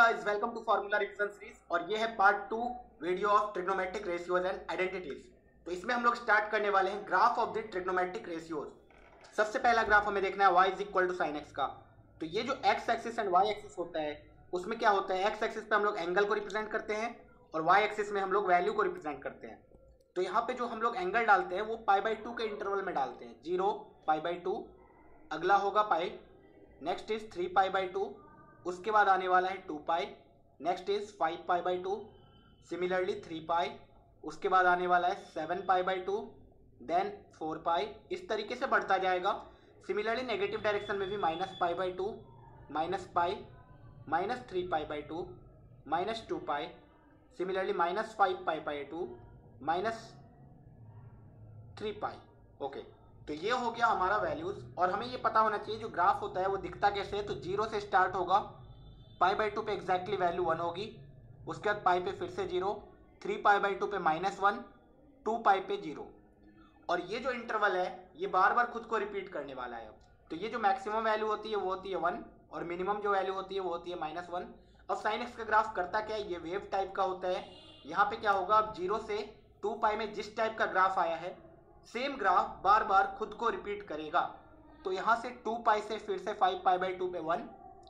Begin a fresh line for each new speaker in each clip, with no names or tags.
Guys, welcome to formula revision series और ये है part 2 video of trigonometric ratios and identities. तो इसमें हम लोग स्टार्ट करने वाले हैं graph of the trigonometric ratios. सबसे पहला ग्राफ हमें देखना है y is equal to sine x का। तो ये जो x axis and y axis होता है उसमें क्या होता है, x एक्सिस पे हम लोग एंगल को रिप्रेजेंट करते हैं और y एक्सिस में हम लोग वैल्यू को रिप्रेजेंट करते हैं। तो यहाँ पे जो हम लोग एंगल डालते हैं वो π/2 के इंटरवल में डालते हैं। 0 π/2, अगला होगा पाई, नेक्स्ट इज 3 π/2, उसके बाद आने वाला है 2 pi, next is 5 π/2, similarly 3 pi, उसके बाद आने वाला है 7 π/2, देन 4 पाई, इस तरीके से बढ़ता जाएगा। सिमिलरली नेगेटिव डायरेक्शन में भी -π/2, -पाई, -3 π/2, -2 पाई, सिमिलरली -5 π/2, -3 पाई। ओके, तो ये हो गया हमारा वैल्यूज। और हमें ये पता होना चाहिए जो ग्राफ होता है वो दिखता कैसे है। तो 0 से स्टार्ट होगा, π/2 पे एग्जैक्टली वैल्यू 1 होगी, उसके बाद पाई पे फिर से 0, 3 π/2 पे -1, 2 पाई पे 0। और ये जो इंटरवल है ये बार बार खुद को रिपीट करने वाला है। तो ये जो मैक्सिमम वैल्यू होती है वो होती है 1 और मिनिमम जो वैल्यू होती है वो होती है -1। अब साइन एक्स का ग्राफ करता क्या है, ये वेव टाइप का होता है। यहाँ पे क्या होगा, अब 0 से 2 पाई में जिस टाइप का ग्राफ आया है सेम ग्राफ बार बार खुद को रिपीट करेगा। तो यहाँ से 2 पाई से फिर से 5 π/2 पे 1,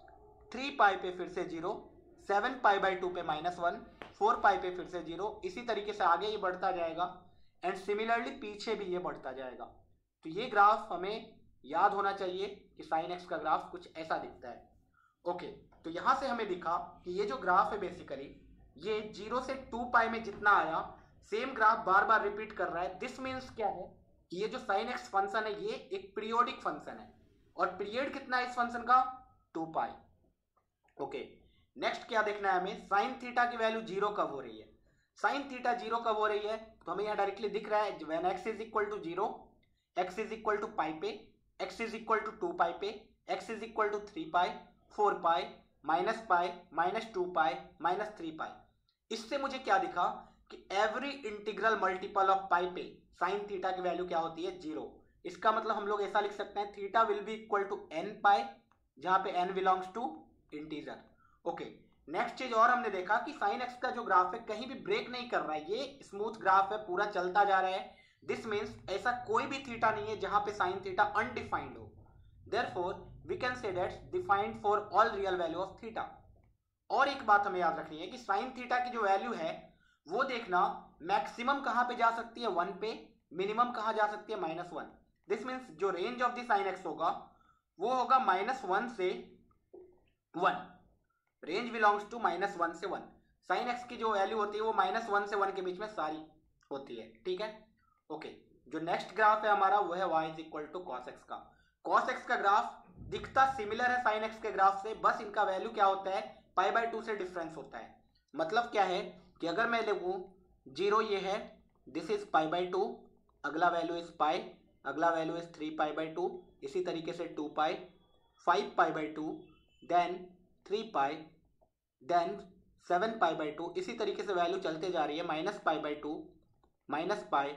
3 पाई पे फिर से 0, 7 π/2 पे -1, 4 पाई पे फिर से 0, इसी तरीके से आगे ये बढ़ता जाएगा एंड सिमिलरली पीछे भी ये बढ़ता जाएगा। तो ये ग्राफ हमें याद होना चाहिए कि साइन एक्स का ग्राफ कुछ ऐसा दिखता है। ओके, तो यहाँ से हमें दिखा कि ये जो ग्राफ है बेसिकली ये 0 से 2 पाई में जितना आया सेम ग्राफ बार बार रिपीट कर रहा है। दिस मीन्स क्या है कि ये जो साइन एक्स फंक्शन है ये एक पीरियोडिक फंक्शन है और पीरियड कितना है इस फंक्शन का, 2 पाई। ओके, नेक्स्ट क्या देखना है हमें, साइन थीटा की वैल्यू 0 कब हो रही है। साइन थीटा 0 कब हो रही है तो हमें यहाँ डायरेक्टली दिख रहा है when x is equal to 0, x is equal to pi पे, x is equal to 2 pi पे, x is equal to 3 pi, 4 pi, pi, -2 pi, -3 pi. इससे मुझे क्या दिखा कि every integral multiple of pi पे साइन थीटा की value क्या होती है, 0। इसका मतलब हम लोग ऐसा लिख सकते हैं theta will be equal to n pi, जहां पे n belongs to integer. Okay, next चीज और हमने देखा कि साइन एक्स का जो ग्राफ है कहीं भी ब्रेक नहीं कर रहा है, ये स्मूथ ग्राफ है, पूरा चलता जा रहा है। दिस मीन्स ऐसा कोई भी थीटा नहीं है जहां पे साइन थीटा अनडिफाइंड हो। Therefore we can say that's defined for all real value of theta. और एक बात हमें याद रखनी है कि साइन थीटा की जो वैल्यू है वो देखना मैक्सिमम कहां पे जा सकती है, 1 पे, मिनिमम कहां जा सकती है, -1। दिस मीन्स जो range of the sine x होगा वो होगा -1 से 1, रेंज बिलोंग्स टू -1 से 1। साइन एक्स की जो वैल्यू होती है वो -1 से 1 के बीच में सारी होती है, ठीक है। ओके, जो नेक्स्ट ग्राफ है हमारा वो है y is equal to cos x का। कॉस एक्स का ग्राफ दिखता सिमिलर है साइन एक्स के ग्राफ से, बस इनका वैल्यू क्या होता है, π/2 से डिफरेंस होता है। मतलब क्या है कि अगर मैं लिखूं 0 ये है, दिस इज π/2, अगला वैल्यू इज पाई, अगला वैल्यू इज 3 π/2, इसी तरीके से 2 पाई, 5 π/2, देन 3 पाई, देन 7 π/2, इसी तरीके से वैल्यू चलते जा रही है, -π/2, -पाई,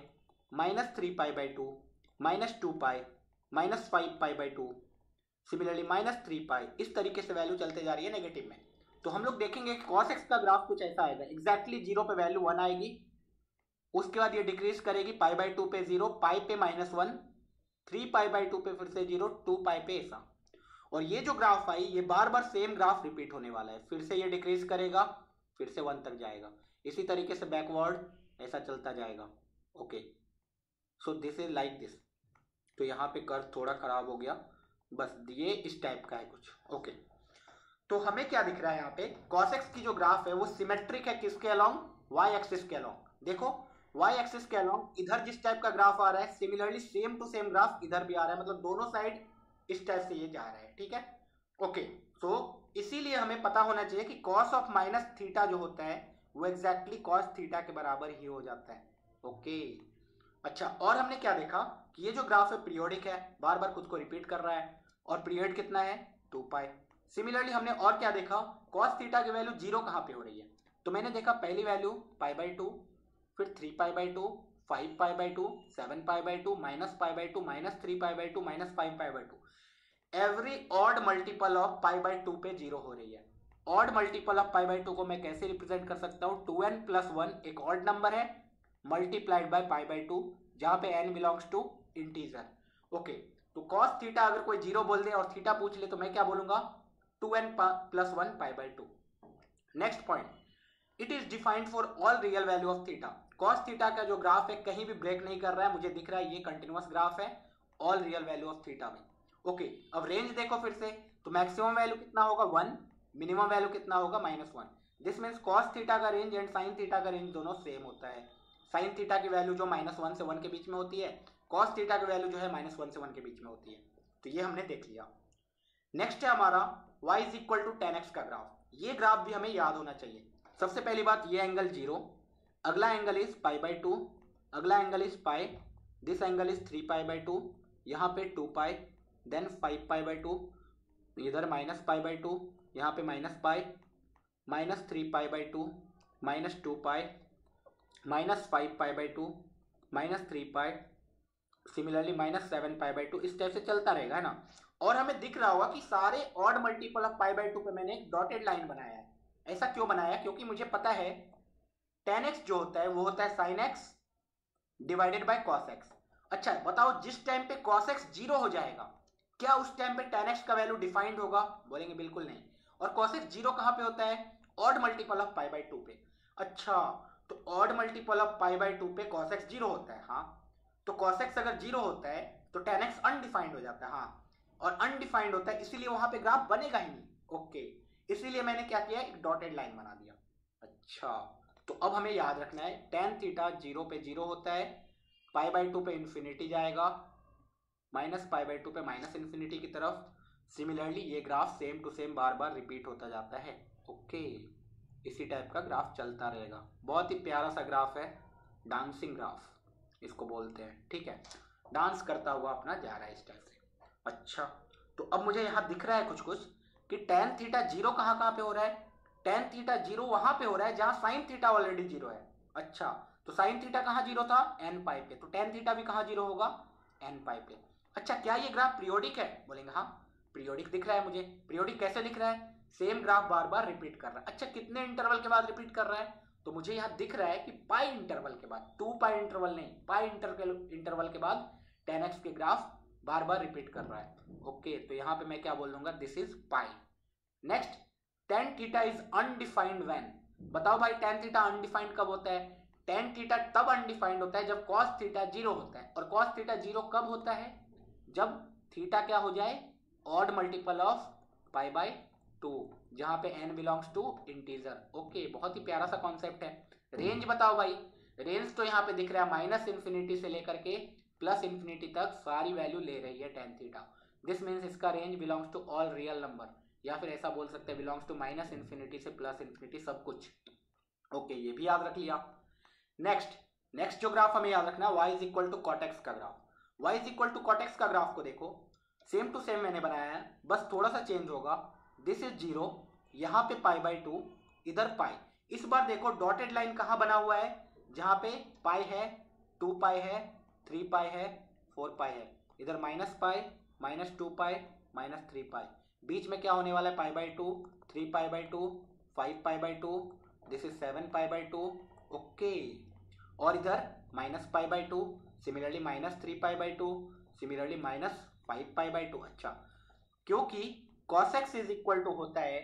-3 π/2, -2 पाई, -5 π/2, सिमिलरली -3 पाई, इस तरीके से वैल्यू चलते जा रही है नेगेटिव में। तो हम लोग देखेंगे कि cos x का ग्राफ कुछ ऐसा आएगा, एग्जैक्टली 0 पे वैल्यू 1 आएगी, उसके बाद ये डिक्रीज करेगी π/2 पे 0, पाई पे -1, 3 π/2 पे फिर से 0, 2 पाई पे ऐसा। और ये जो ग्राफ आई ये बार बार सेम ग्राफ रिपीट होने वाला है, फिर से ये डिक्रीज करेगा, फिर से 1 तक जाएगा, इसी तरीके से बैकवर्ड ऐसा चलता जाएगा। Okay, so this is like this. तो यहाँ पे कर्व थोड़ा खराब हो गया, बस ये इस टाइप का है कुछ। ओके, तो हमें क्या दिख रहा है यहाँ पे, cos x की जो ग्राफ है वो सिमेट्रिक है किसके अलोंग, y एक्सिस के अलोंग। देखो y एक्सिस के अलोंग इधर जिस टाइप का ग्राफ आ रहा है similarly same to same graph इधर भी आ रहा है, मतलब दोनों साइड इस टाइप से ये जा रहा है, ठीक है। ओके, तो इसीलिए हमें पता होना चाहिए कि cos ऑफ -थीटा जो होता है वो एग्जैक्टली cos थीटा के बराबर ही हो जाता है। ओके, अच्छा, और हमने क्या देखा कि ये जो ग्राफ है पीरियोडिक है, बार बार खुद को रिपीट कर रहा है और पीरियड कितना है, 2 पाई। सिमिलरली हमने और क्या देखा, cos थीटा की वैल्यू 0 कहाँ पे हो रही है। तो मैंने देखा पहली वैल्यू π/2, फिर 3 π/2, 5 π/2, 7 π/2, -π/2, -3 π/2, -5 π/2। एवरी ऑड मल्टीपल ऑफ π/2 पे 0 हो रही है। Odd multiple of pi by two को मैं कैसे रिप्रेजेंट कर सकता हूँ, 2n+1 एक ऑड नंबर है multiplied by pi by two, जहां पे n belongs to integer. Okay, तो कॉस थीटा अगर कोई जीरो बोल दे और थीटा पूछ ले तो मैं क्या बोलूंगा, 2n+1 pi by two. Next point, it is defined for all real value of theta. Cos theta का जो ग्राफ है कहीं भी ब्रेक नहीं कर रहा है, मुझे दिख रहा है ये कंटिन्यूअस ग्राफ है all real value of theta में। ओके, अब रेंज देखो फिर से, तो मैक्सिमम वैल्यू कितना होगा 1, मिनिमम वैल्यू कितना होगा -1। दिस मीन्स कॉस थीटा का रेंज एंड साइन थीटा का रेंज दोनों सेम होता है। साइन थीटा की वैल्यू जो -1 से 1 के बीच में होती है, कॉस थीटा की वैल्यू जो है -1 से 1 के बीच में होती है। तो ये हमने देख लिया। नेक्स्ट है हमारा y = tan x का ग्राफ। ये ग्राफ भी हमें याद होना चाहिए। सबसे पहली बात, ये एंगल 0, अगला एंगल इज π/2, अगला angle is pi, this angle is 3π/2, यहाँ पे 2π, देन 5π/2, इधर -π/2, यहाँ पे -π, -3π/2, -2π, -5π/2, -3π, सिमिलरली -7π/2, इस टाइप से चलता रहेगा, है ना। और हमें दिख रहा होगा कि सारे ऑड मल्टीपल ऑफ π/2 पे मैंने एक डॉटेड लाइन बनाया है। ऐसा क्यों बनाया, क्योंकि मुझे पता है tan x जो होता है वो होता है sin x divided by cos x। अच्छा बताओ, जिस टाइम पे cos x 0 हो जाएगा, क्या उस टाइम पे tan x का वैल्यू डिफाइंड होगा, बोलेंगे बिल्कुल नहीं। और cos x 0 कहां पे होता है, ऑड मल्टीपल ऑफ π/2 पे। अच्छा, तो ऑड मल्टीपल ऑफ π/2 पे cos x 0 होता है, हाँ। तो cos x अगर 0 होता है तो tan x अनडिफाइंड हो जाता है, हाँ। और अनडिफाइंड होता है इसीलिए वहां पे ग्राफ बनेगा ही नहीं। ओके, इसीलिए मैंने क्या किया, एक डॉटेड लाइन बना दिया। अच्छा, तो अब हमें याद रखना है tan थीटा 0 पे 0 होता है, π/2 पे इन्फिनिटी जाएगा, -π/2 पे -इन्फिनिटी की तरफ। सिमिलरली ये ग्राफ सेम टू सेम बार बार रिपीट होता जाता है। ओके, इसी टाइप का ग्राफ चलता रहेगा। बहुत ही प्यारा सा ग्राफ है, डांसिंग ग्राफ इसको बोलते हैं, ठीक है। डांस करता हुआ अपना जा रहा है इस टाइप से। अच्छा, तो अब मुझे यहाँ दिख रहा है कुछ कुछ कि tan थीटा 0 कहाँ पे हो रहा है, tan थीटा 0 वहां पे हो रहा है जहां sin थीटा ऑलरेडी 0 है। अच्छा, तो sin थीटा कहाँ 0 था, n पाई पे, तो tan थीटा भी कहाँ 0 होगा, n पाई पे। अच्छा, क्या ये ग्राफ पीरियोडिक है, बोलेंगे हाँ पीरियोडिक दिख रहा है मुझे। पीरियोडिक कैसे दिख रहा है, सेम ग्राफ बार बार रिपीट कर रहा है। अच्छा, कितने इंटरवल के बाद रिपीट कर रहा है, तो मुझे यहाँ दिख रहा है कि पाई इंटरवल के बाद, 2π इंटरवल नहीं, पाई इंटरवल के बाद tan x के ग्राफ बार बार रिपीट कर रहा है। ओके, तो यहाँ पे मैं क्या बोल दूंगा, this is pi. Next, tan theta is undefined when. बताओ भाई tan थीटा अनडिफाइंड कब होता है, tan थीटा तब अनडिफाइंड होता है जब cos थीटा 0 होता है। और cos थीटा 0 कब होता है, जब थीटा क्या हो जाए, ऑड मल्टीपल ऑफ π/2, जहां पे n belongs to integer. Okay, बहुत ही प्यारा सा कॉन्सेप्ट है। रेंज बताओ भाई, रेंज तो यहाँ पे दिख रहा है -इन्फिनिटी से लेकर के +इन्फिनिटी तक सारी वैल्यू ले रही है tan थीटा। दिस मीन्स इसका range belongs to all real number, या फिर ऐसा बोल सकते हैं बिलोंग्स टू -इन्फिनिटी से +इन्फिनिटी सब कुछ। ओके, ये भी याद रख लिया। नेक्स्ट जो ग्राफ हमें याद रखना है, y = cot x का ग्राफ। y = cot x का ग्राफ को देखो, सेम टू सेम मैंने बनाया है, बस थोड़ा सा चेंज होगा। दिस इज 0, यहाँ पे π/2, इधर पाई। इस बार देखो डॉटेड लाइन कहाँ बना हुआ है, जहाँ पे पाई है, 2π है, 3π है, 4π है, इधर -π, -2π, -3π। बीच में क्या होने वाला है, π/2, 3π/2, 5π/2, दिस इज 7π/2। ओके, और इधर -π/2, सिमिलरली -3π/2, सिमिलरली -5π/2। अच्छा, क्योंकि cos x is equal to होता है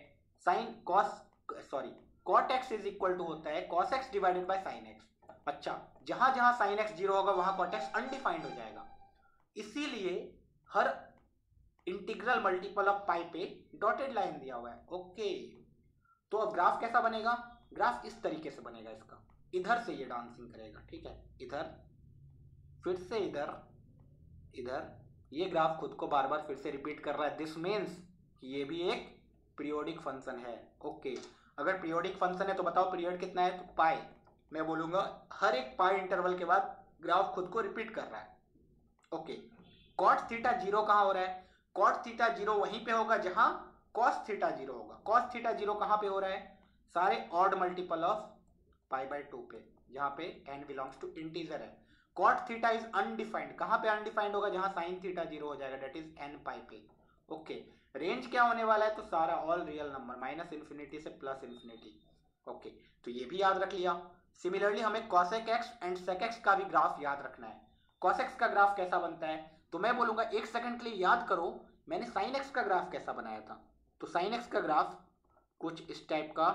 cot x is equal to होता है cos x divided by sin x। अच्छा, जहां जहां sin x 0 होगा वहां cot x अनडिफाइंड हो जाएगा, इसीलिए हर इंटीग्रल मल्टीपल ऑफ पाई पे डॉटेड लाइन दिया हुआ है। ओके, तो अब ग्राफ कैसा बनेगा, ग्राफ इस तरीके से बनेगा, इसका इधर से ये डांसिंग करेगा, ठीक है, इधर फिर से इधर, इधर, ये ग्राफ खुद को बार बार फिर से रिपीट कर रहा है। दिस मीन्स कि ये भी एक पीरियोडिक फंक्शन है। ओके, अगर पीरियोडिक फंक्शन है तो बताओ पीरियड कितना है, तो पाई। मैं बोलूंगा हर एक पाई इंटरवल के बाद ग्राफ खुद को रिपीट कर रहा है। ओके, cot थीटा 0 कहाँ हो रहा है, cot थीटा 0 वहीं पे होगा जहां cos थीटा 0 होगा। cos थीटा 0 कहाँ पे हो रहा है, सारे ऑड मल्टीपल ऑफ π/2 पे, जहां पे n बिलोंग्स टू इंटीजर है। cot थीटा इज अनडिफाइंड, कहां पे अनडिफाइंड होगा, जहां sin थीटा 0 हो जाएगा, दैट इज n पाई पे। ओके, रेंज क्या होने वाला है, तो सारा all real number minus infinity से प्लस इन्फिनिटी। ओके, तो ये भी याद रख लिया। सिमिलरली हमें cosec x and sec x का भी ग्राफ याद रखना है। cos x का ग्राफ कैसा बनता है, तो मैं बोलूंगा एक सेकंड के लिए याद करो मैंने sin x का ग्राफ कैसा बनाया था। तो sin x का ग्राफ कुछ इस टाइप का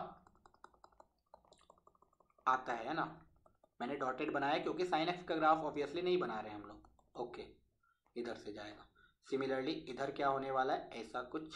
आता है ना, मैंने डॉटेड बनाया क्योंकि sin x का ग्राफ ऑब्वियसली नहीं बना रहे हम लोग। ओके, इधर से जाएगा। सिमिलरली इधर क्या होने वाला है, ऐसा कुछ।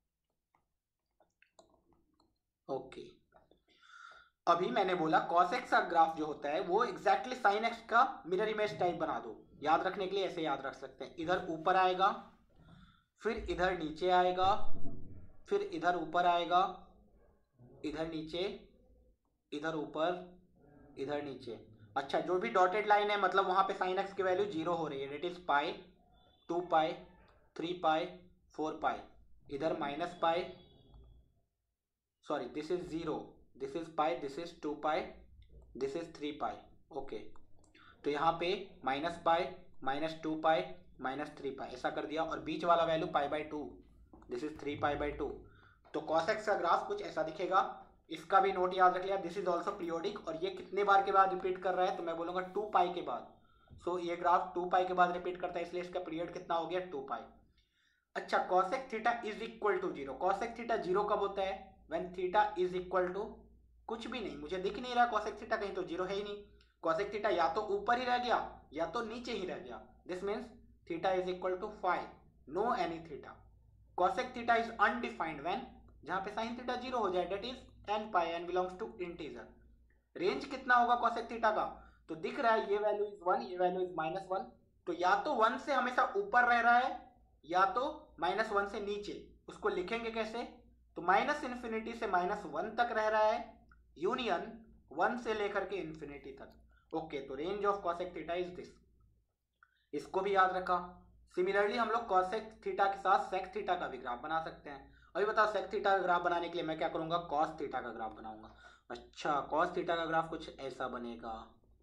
ओके, अभी मैंने बोला cos x का ग्राफ जो होता है वो एग्जैक्टली sin x का मिरर इमेज टाइप बना दो। याद रखने के लिए ऐसे याद रख सकते हैं, इधर ऊपर आएगा, फिर इधर नीचे आएगा, फिर इधर ऊपर आएगा, इधर नीचे, इधर ऊपर, इधर नीचे। अच्छा, जो भी डॉटेड लाइन है मतलब वहां पे sin x की वैल्यू 0 हो रही है, date is pi, 2 pi, 3 pi, 4 pi. इधर minus pi, sorry this is 0, this is pi, this is 2 pi, this is 3 pi. Okay, तो यहाँ पे minus pi, minus 2 pi, minus 3 pi ऐसा कर दिया, और बीच वाला value pi by 2, this is 3 pi by 2। तो cos x का ग्राफ कुछ ऐसा दिखेगा। इसका भी नोट याद रख लिया, दिस इज ऑल्सो पीरियोडिक, और ये कितने बार के बाद रिपीट कर रहा है, तो मैं बोलूंगा 2 पाई के बाद। सो ये ग्राफ 2 पाई के बाद रिपीट करता है, इसलिए इसका पीरियड कितना हो गया, 2 पाई। अच्छा, cosec theta is equal to 0, cosec theta 0 कब होता है, when theta is equal to कुछ भी नहीं, मुझे दिख नहीं रहा cosec थीटा कहीं, तो 0 है ही नहीं। cosec थीटा या तो ऊपर ही रह गया या तो नीचे ही रह गया, this means theta is equal to 5, no any theta. cosec theta is undefined when, जहां पे sin थीटा 0 हो जाए, that is n pi, n belongs to integer. Range कितना होगा cosec थीटा का, तो दिख रहा है ये वैल्यू इज 1, ये वैल्यू इज -1, तो या तो 1 से हमेशा ऊपर रह रहा है या तो -1 से नीचे। उसको लिखेंगे कैसे, तो माइनस इन्फिनिटी से -1 तक रह रहा है, यूनियन 1 से लेकर के इन्फिनिटी तक। ओके, तो range of cosec theta is this, इसको भी याद रखा। सिमिलरली हम लोग cosec थीटा के साथ sec थीटा का भी ग्राफ बना सकते हैं। अभी बताओ sec थीटा का ग्राफ बनाने के लिए मैं क्या करूंगा, cos थीटा का ग्राफ बनाऊंगा। अच्छा, cos थीटा का ग्राफ कुछ ऐसा बनेगा,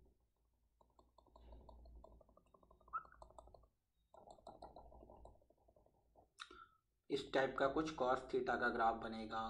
इस टाइप का कुछ cos थीटा का ग्राफ बनेगा।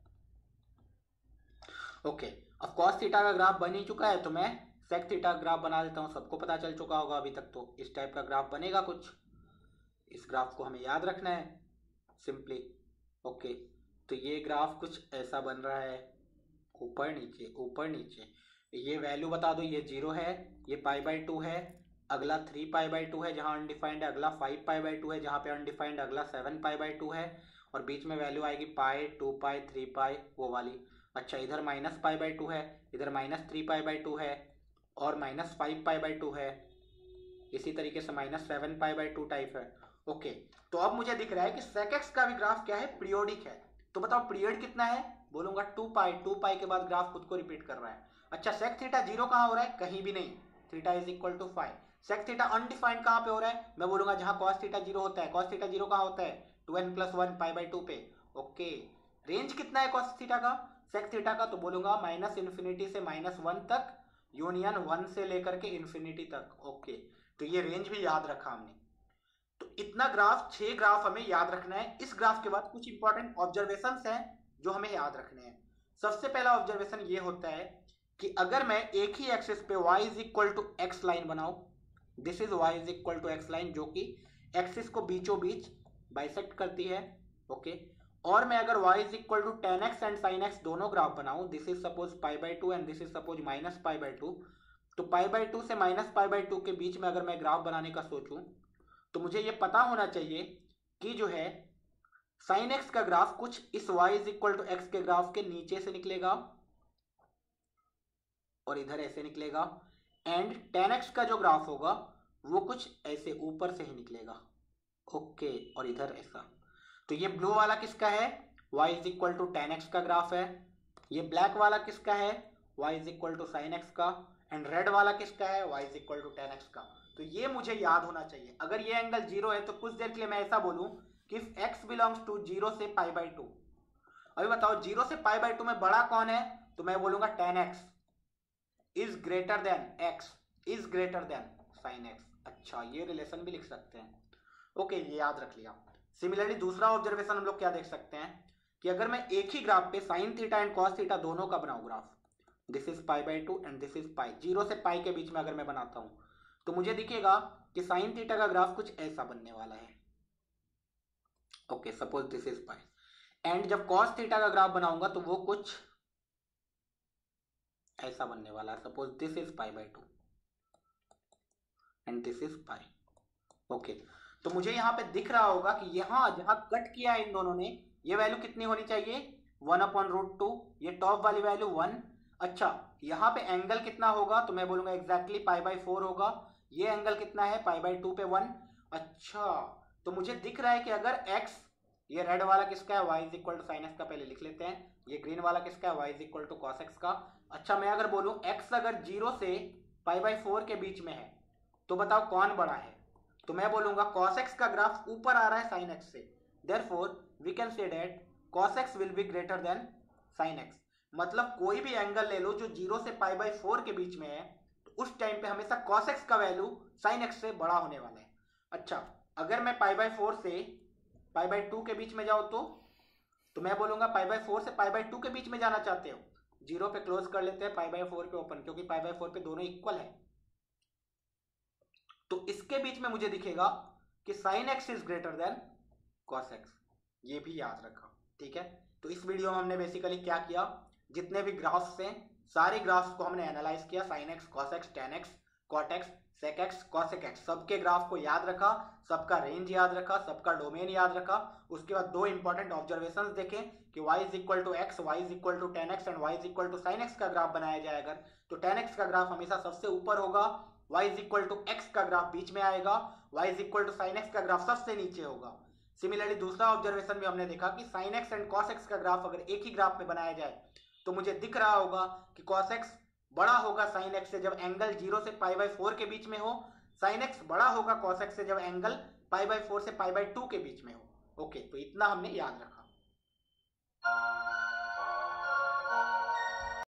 ओके, अब cos थीटा का ग्राफ बन ही चुका है, तो मैं sec थीटा ग्राफ बना देता हूँ, सबको पता चल चुका होगा अभी तक। तो इस टाइप का ग्राफ बनेगा कुछ, इस ग्राफ को हमें याद रखना है सिंपली। ओके, तो ये ग्राफ कुछ ऐसा बन रहा है, ऊपर नीचे ऊपर नीचे। ये वैल्यू बता दो, ये 0 है, ये पाई बाई 2 है, अगला 3 पाई बाई 2 है जहाँ अनडिफाइंड है, अगला 5 पाई बाई 2 है जहाँ पे अनडिफाइंड, अगला 7 पाई बाई 2 है, और बीच में वैल्यू आएगी पाई, 2 पाई, 3 पाई, वो वाली। अच्छा, इधर माइनस पाई बाई 2 है, इधर -3 पाई बाई 2 है, और -5 पाई बाई 2 है, इसी तरीके से -7 पाई बाई 2 टाइप है। ओके, तो अब मुझे दिख रहा है कि sec x का भी ग्राफ क्या है, पीरियोडिक है। तो बताओ पीरियड कितना है, बोलूंगा 2 पाई, 2 पाई के बाद ग्राफ खुद को रिपीट कर रहा है। अच्छा, sec थीटा 0 कहाँ हो रहा है, कहीं भी नहीं, theta is equal to 5। sec theta undefined कहाँ पे हो रहा है, मैं बोलूंगा जहां cos थीटा 0 होता है। cos थीटा 0 कहाँ होता है, 2n+1 पाई बाई 2 पे। ओके, रेंज कितना है cos थीटा का, sec थीटा का, तो बोलूंगा माइनस इन्फिनिटी से -1 तक, यूनियन 1 से लेकर के इन्फिनिटी तक। ओके, तो ये रेंज भी याद रखा हमने। तो इतना ग्राफ, 6 ग्राफ हमें याद रखना है। इस ग्राफ के बाद कुछ इंपॉर्टेंट ऑब्जर्वेशंस हैं जो हमें याद रखने हैं। सबसे पहला ऑब्जर्वेशन ये होता है कि अगर मैं एक ही एक्सिस पे y is equal to x line बनाऊं, this is y is equal to x line जो कि एक्सिस को बीचों बीच बाइसेक्ट करती है। ओके, और मैं अगर y is equal to tan x and sin x दोनों ग्राफ बनाऊं, this is suppose pi by 2 and this is suppose minus pi by 2, तो पाई बाई 2 से माइनस पाई बाई 2 के बीच में अगर मैं ग्राफ बनाने का सोचूं, तो मुझे ये पता होना चाहिए कि जो है sin x का ग्राफ कुछ इस y is equal to x के ग्राफ के नीचे से निकलेगा और इधर ऐसे निकलेगा, एंड tan x का जो ग्राफ होगा वो कुछ ऐसे ऊपर से ही निकलेगा। ओके, और इधर ऐसा। तो ये ब्लू वाला किसका है, y is equal to tan x का ग्राफ है। ये ब्लैक वाला किसका है, y is equal to sin x का, एंड रेड वाला किसका है, y is equal to tan x का। तो ये मुझे याद होना चाहिए। अगर ये एंगल 0 है तो कुछ देर के लिए मैं ऐसा बोलूं कि इफ x बिलोंग्स टू 0 से पाई बाई 2। अभी बताओ 0 से पाई बाई 2 में बड़ा कौन है, तो मैं बोलूंगा tan x is greater than x is greater than sin x। अच्छा, ये रिलेशन भी लिख सकते हैं। ओके, ये याद रख लिया। सिमिलरली दूसरा ऑब्जर्वेशन हम लोग क्या देख सकते हैं कि अगर मैं एक ही ग्राफ पे sine theta and cos theta दोनों का बनाऊं graph, this is pi by 2 and this is pi, 0 से पाई के बीच में अगर मैं बनाता हूं तो मुझे दिखेगा कि साइन थीटा का ग्राफ कुछ ऐसा बनने वाला है। Okay, suppose this is pi. And जब कॉस थीटा का ग्राफ बनाऊंगा तो वो कुछ ऐसा बनने वाला है। Suppose this is pi by 2 and this is pi. Okay, तो मुझे यहाँ पे दिख रहा होगा कि यहाँ जहां कट किया है इन दोनों ने, ये वैल्यू कितनी होनी चाहिए 1/√2, ये टॉप वाली वैल्यू 1। अच्छा, यहाँ पे एंगल कितना होगा तो मैं बोलूंगा एग्जैक्टली पाई बाई 4 होगा। ये एंगल कितना है पाई बाई 2 पे 1। अच्छा, तो मुझे दिख रहा है कि अगर x, ये रेड वाला किसका है y is equal to sine x का, पहले लिख लेते हैं। ये ग्रीन वाला किसका है y is equal to cos x का। अच्छा, मैं अगर बोलूं x अगर 0 से पाई बाई 4 के बीच में है तो बताओ कौन बड़ा है, तो मैं बोलूंगा cos x का ग्राफ ऊपर आ रहा है sin x से, therefore we can say that cos x will be greater than sin x। मतलब कोई भी एंगल ले लो जो 0 से पाई बाई 4 के बीच में है तो उस टाइम पे हमेशा cos x का वैल्यू sin x से बड़ा होने वाला है। अच्छा, अगर मैं पाई बाई 4 से पाई बाई 2 के बीच में जाऊं तो मैं बोलूंगा पाई बाई 4 से पाई बाई 2 के बीच में जाना चाहते हो, 0 पे क्लोज कर लेते हैं, पाई बाई 4 पे ओपन, क्योंकि पाई बाई 4 पे दोनों इक्वल है। तो इसके बीच में मुझे दिखेगा कि sin x is greater than cos x, ये भी याद रखा। ठीक है, तो इस वीडियो में हमने बेसिकली क्या किया, जितने भी ग्राफ्स हैं सारे ग्राफ्स को हमने एनालाइज किया, sin x, cos x, tan x, cot x, sec x, cosec x, सबके ग्राफ को याद रखा, सबका रेंज याद रखा, सबका डोमेन याद रखा। उसके बाद दो इंपॉर्टेंट ऑब्जर्वेशंस देखे कि y is equal to x, y is equal to tan x and y is equal to sin x का ग्राफ बनाया जाए अगर, तो tan x का ग्राफ हमेशा सबसे ऊपर होगा, y is equal to x का ग्राफ बीच में आएगा, y is equal to sin x का ग्राफ सबसे नीचे होगा। सिमिलरली दूसरा ऑब्जर्वेशन में हमने देखा कि sin x and cos x का ग्राफ अगर एक ही ग्राफ में बनाया जाए तो मुझे दिख रहा होगा कि cos x बड़ा होगा sin x से जब एंगल 0 से पाई बाई 4 के बीच में हो, sin x बड़ा होगा cos x से जब एंगल पाई बाई 4 से पाई बाई 2 के बीच में हो। ओके, तो इतना हमने याद रखा।